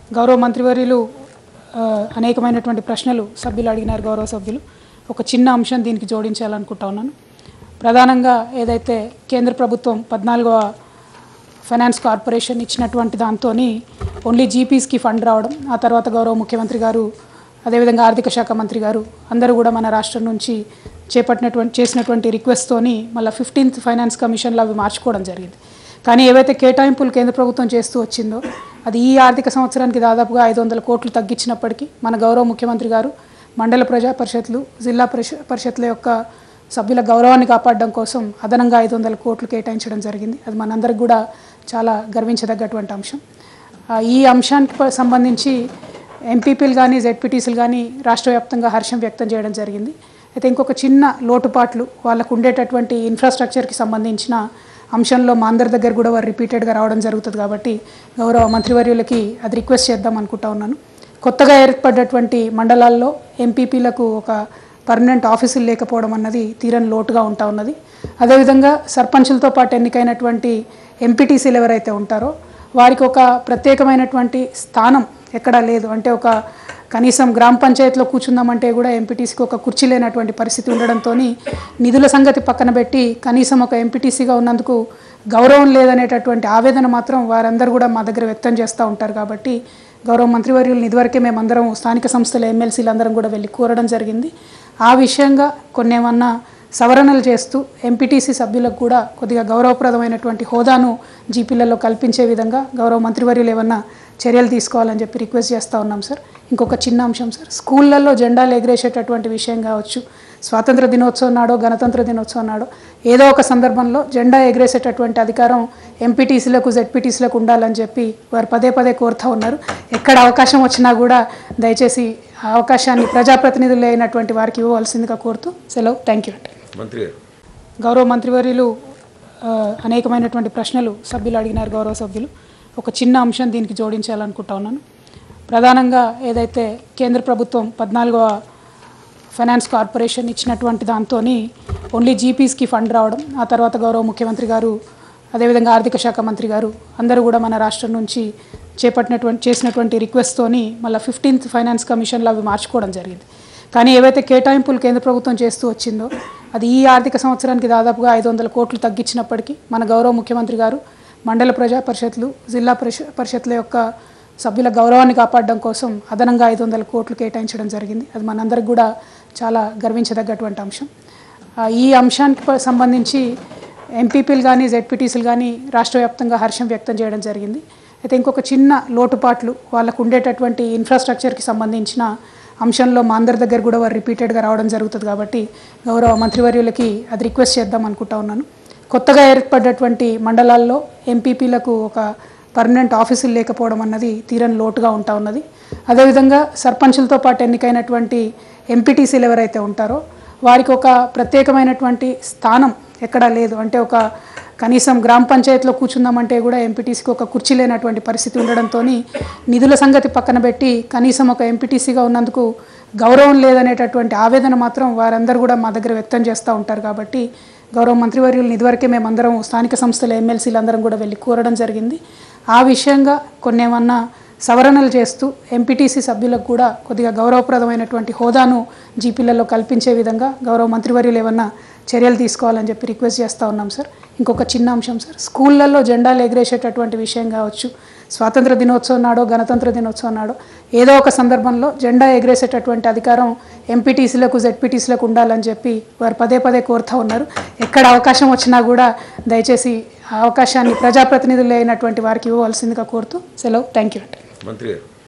గౌరవ మంత్రివర్యులు అనేకమైనటువంటి ప్రశ్నలు సభ్యులు అడిగినారు. గౌరవ సభ్యులు ఒక చిన్న అంశం దీనికి జోడించాలనుకుంటా ఉన్నాను. ప్రధానంగా ఏదైతే కేంద్ర ప్రభుత్వం 14వ ఫైనాన్స్ కార్పొరేషన్ ఇచ్చినటువంటి దాంతోని ఓన్లీ జీపీస్కి ఫండ్ రావడం, ఆ తర్వాత గౌరవ ముఖ్యమంత్రి గారు అదేవిధంగా ఆర్థిక శాఖ మంత్రి గారు అందరూ కూడా మన రాష్ట్రం నుంచి చేసినటువంటి రిక్వెస్ట్తోని మళ్ళీ 15th ఫైనాన్స్ కమిషన్లో అవి మార్చుకోవడం జరిగింది. కానీ ఏవైతే కేటాయింపులు కేంద్ర ప్రభుత్వం చేస్తూ వచ్చిందో అది ఈ ఆర్థిక సంవత్సరానికి దాదాపుగా 500 కోట్లు తగ్గించినప్పటికీ మన గౌరవ ముఖ్యమంత్రి గారు మండల ప్రజా పరిషత్లు, జిల్లా పరిషత్ల యొక్క సభ్యుల గౌరవాన్ని కాపాడడం కోసం అదనంగా 500 కోట్లు కేటాయించడం జరిగింది. అది మనందరికి కూడా చాలా గర్వించదగ్గటువంటి అంశం. ఈ అంశానికి సంబంధించి ఎంపీపీలు కానీ జెడ్పీటీసీలు కానీ రాష్ట్ర వ్యాప్తంగా హర్షం వ్యక్తం చేయడం జరిగింది. అయితే ఇంకొక చిన్న లోటుపాట్లు వాళ్ళకు ఉండేటటువంటి ఇన్ఫ్రాస్ట్రక్చర్కి సంబంధించిన అంశంలో మా అందరి దగ్గర కూడా వారు రిపీటెడ్గా రావడం జరుగుతుంది. కాబట్టి గౌరవ మంత్రివర్యులకి అది రిక్వెస్ట్ చేద్దాం అనుకుంటా ఉన్నాను. కొత్తగా ఏర్పడ్డటువంటి మండలాల్లో ఎంపీపీలకు ఒక పర్మనెంట్ ఆఫీసులు లేకపోవడం అన్నది తీరని లోటుగా ఉంటా ఉన్నది. అదేవిధంగా సర్పంచులతో పాటు ఎన్నికైనటువంటి ఎంపీటీసీలు ఎవరైతే ఉంటారో వారికి ఒక ప్రత్యేకమైనటువంటి స్థానం ఎక్కడా లేదు. అంటే ఒక కనీసం గ్రామ పంచాయతీలో కూర్చుందామంటే కూడా ఎంపీటీసీకి ఒక కుర్చీ లేనటువంటి పరిస్థితి ఉండడంతో నిధుల సంగతి పక్కన పెట్టి కనీసం ఒక ఎంపీటీసీగా ఉన్నందుకు గౌరవం లేదనేటటువంటి ఆవేదన మాత్రం వారందరూ కూడా మా దగ్గర వ్యక్తం చేస్తూ ఉంటారు. కాబట్టి గౌరవ మంత్రివర్యులను ఇదివరకే మేమందరం స్థానిక సంస్థల ఎమ్మెల్సీలు అందరం కూడా వెళ్ళి కోరడం జరిగింది. ఆ విషయంగా కొన్ని ఏమన్నా సవరణలు చేస్తూ ఎంపీటీసీ సభ్యులకు కూడా కొద్దిగా గౌరవప్రదమైనటువంటి హోదాను జీపీలలో కల్పించే విధంగా గౌరవ మంత్రివర్యులు ఏమన్నా చర్యలు తీసుకోవాలని చెప్పి రిక్వెస్ట్ చేస్తూ ఉన్నాం సార్. ఇంకొక చిన్న అంశం సార్, స్కూళ్ళల్లో జెండాలు ఎగరేసేటటువంటి విషయం కావచ్చు, స్వాతంత్ర దినోత్సవం నాడో గణతంత్ర దినోత్సవం నాడో ఏదో ఒక సందర్భంలో జెండా ఎగరేసేటటువంటి అధికారం ఎంపీటీసీలకు జెడ్పీటీసీలకు ఉండాలని చెప్పి వారు పదే పదే కోరుతూ ఉన్నారు. ఎక్కడ అవకాశం వచ్చినా కూడా దయచేసి ఆ అవకాశాన్ని ప్రజాప్రతినిధులు అయినటువంటి వారికి ఇవ్వవలసిందిగా కోరుతూ సెలవు. థ్యాంక్ యూ అండి. గౌరవ మంత్రివర్యులు అనేకమైనటువంటి ప్రశ్నలు సభ్యులు అడిగినారు. గౌరవ సభ్యులు ఒక చిన్న అంశం దీనికి జోడించాలనుకుంటా ఉన్నాను. ప్రధానంగా ఏదైతే కేంద్ర ప్రభుత్వం 14వ ఫైనాన్స్ కార్పొరేషన్ ఇచ్చినటువంటి దాంతోని ఓన్లీ జీపీస్కి ఫండ్ రావడం, ఆ తర్వాత గౌరవ ముఖ్యమంత్రి గారు అదేవిధంగా ఆర్థిక శాఖ మంత్రి గారు అందరూ కూడా మన రాష్ట్రం నుంచి చేసినటువంటి రిక్వెస్ట్తోని మళ్ళీ 15th ఫైనాన్స్ కమిషన్లో అవి మార్చుకోవడం జరిగింది. కానీ ఏవైతే కేటాయింపులు కేంద్ర ప్రభుత్వం చేస్తూ వచ్చిందో అది ఈ ఆర్థిక సంవత్సరానికి దాదాపుగా 500 కోట్లు తగ్గించినప్పటికీ మన గౌరవ ముఖ్యమంత్రి గారు మండల ప్రజా పరిషత్లు, జిల్లా పరిషత్ల యొక్క సభ్యుల గౌరవాన్ని కాపాడడం కోసం అదనంగా 500 కోట్లు కేటాయించడం జరిగింది. అది మనందరికి కూడా చాలా గర్వించదగ్గటువంటి అంశం. ఈ అంశానికి సంబంధించి ఎంపీపీలు కానీ జెడ్పీటీసీలు కానీ రాష్ట్ర వ్యాప్తంగా హర్షం వ్యక్తం చేయడం జరిగింది. అయితే ఇంకొక చిన్న లోటుపాట్లు వాళ్ళకు ఉండేటటువంటి ఇన్ఫ్రాస్ట్రక్చర్కి సంబంధించిన అంశంలో మా అందరి దగ్గర కూడా వారు రిపీటెడ్గా రావడం జరుగుతుంది. కాబట్టి గౌరవ మంత్రివర్యులకి అది రిక్వెస్ట్ చేద్దాం అనుకుంటా ఉన్నాను. కొత్తగా ఏర్పడ్డటువంటి మండలాల్లో ఎంపీపీలకు ఒక పర్మనెంట్ ఆఫీసులు లేకపోవడం అన్నది తీరని లోటుగా ఉంటా ఉన్నది. అదేవిధంగా సర్పంచులతో పాటు ఎన్నికైనటువంటి ఎంపీటీసీలు ఎవరైతే ఉంటారో వారికి ఒక ప్రత్యేకమైనటువంటి స్థానం ఎక్కడా లేదు. అంటే ఒక కనీసం గ్రామ పంచాయతీలో కూర్చుందామంటే కూడా ఎంపీటీసీకి ఒక కుర్చీ లేనటువంటి పరిస్థితి ఉండడంతో నిధుల సంగతి పక్కన పెట్టి కనీసం ఒక ఎంపీటీసీగా ఉన్నందుకు గౌరవం లేదనేటటువంటి ఆవేదన మాత్రం వారందరూ కూడా మా దగ్గర వ్యక్తం చేస్తూ ఉంటారు. కాబట్టి గౌరవ మంత్రివర్యులను ఇదివరకే మేమందరం స్థానిక సంస్థల ఎమ్మెల్సీలు అందరం కూడా వెళ్ళి కోరడం జరిగింది. ఆ విషయంగా కొన్ని ఏమన్నా సవరణలు చేస్తూ ఎంపీటీసీ సభ్యులకు కూడా కొద్దిగా గౌరవప్రదమైనటువంటి హోదాను జీపీలలో కల్పించే విధంగా గౌరవ మంత్రివర్యులు ఏమన్నా చర్యలు తీసుకోవాలని చెప్పి రిక్వెస్ట్ చేస్తూ ఉన్నాం సార్. ఇంకొక చిన్న అంశం సార్, స్కూళ్ళల్లో జెండాలు ఎగరేసేటటువంటి విషయం కావచ్చు, స్వాతంత్ర దినోత్సవం నాడో గణతంత్ర దినోత్సవం నాడో ఏదో ఒక సందర్భంలో జెండా ఎగరేసేటటువంటి అధికారం ఎంపీటీసీలకు జెడ్పీటీసీలకు ఉండాలని చెప్పి వారు పదే పదే కోరుతూ ఉన్నారు. ఎక్కడ అవకాశం వచ్చినా కూడా దయచేసి ఆ అవకాశాన్ని ప్రజాప్రతినిధులు అయినటువంటి వారికి ఇవ్వవలసిందిగా కోరుతూ సెలవు. థ్యాంక్ యూ అండి.